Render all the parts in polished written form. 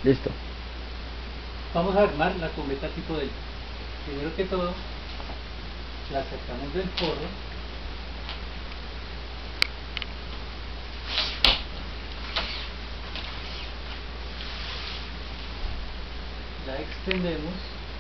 Listo. Vamos a armar la cometa tipo Delta. Primero que todo, la sacamos del forro. La extendemos.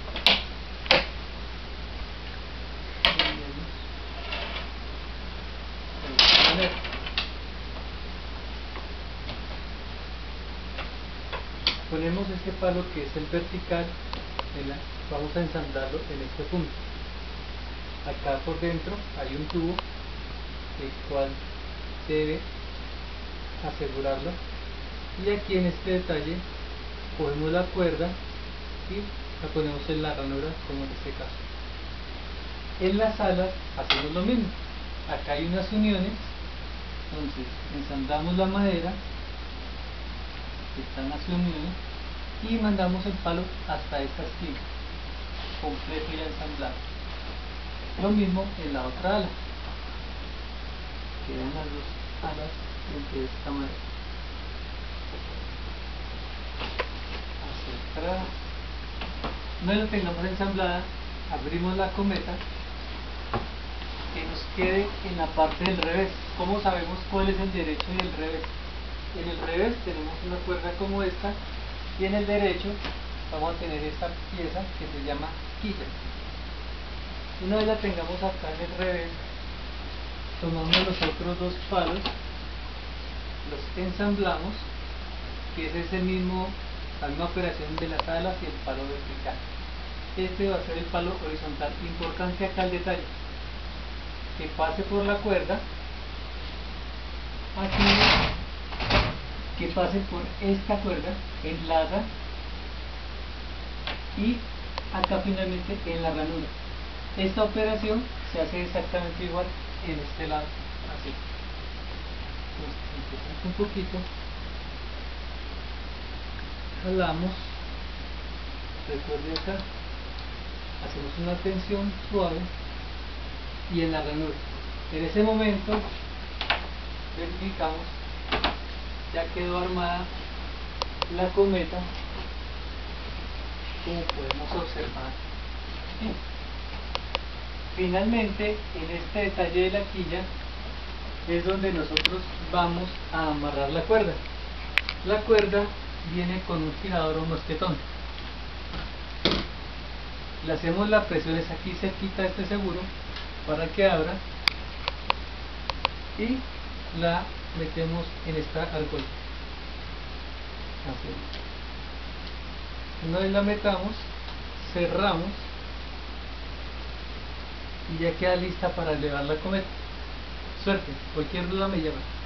Ponemos este palo que es el vertical, vamos a ensamblarlo en este punto. Acá por dentro hay un tubo, el cual debe asegurarlo. Y aquí en este detalle cogemos la cuerda y la ponemos en la ranura, como en este caso. En las alas hacemos lo mismo. Acá hay unas uniones, entonces ensamblamos la madera, están las uniones, y mandamos el palo hasta esta esquina, completo y ensamblado. Lo mismo en la otra ala, quedan las dos alas de esta manera. Hacia atrás. Una vez la tengamos ensamblada, abrimos la cometa, que nos quede en la parte del revés. ¿Cómo sabemos cuál es el derecho y el revés? En el revés tenemos una cuerda como esta, y en el derecho vamos a tener esta pieza que se llama quilla. Una vez la tengamos acá en el revés, tomamos los otros dos palos, los ensamblamos, que es la misma operación de las alas y el palo vertical. Este va a ser el palo horizontal. Importante acá el detalle, que pase por la cuerda, aquí, que pase por esta cuerda, enlaza, y acá finalmente en la ranura. Esta operación se hace exactamente igual en este lado, así. Entonces empezamos un poquito, jalamos, recuerde acá, hacemos una tensión suave y en la ranura. En ese momento verificamos, ya quedó armada la cometa, como podemos observar. Finalmente, en este detalle de la quilla es donde nosotros vamos a amarrar la cuerda. La cuerda viene con un fijador o mosquetón. Le hacemos las presiones aquí cerquita de este seguro para que abra, y la metemos en esta argolla. Así. Una vez la metamos, cerramos y ya queda lista para elevar la cometa. Suerte, cualquier duda me llama.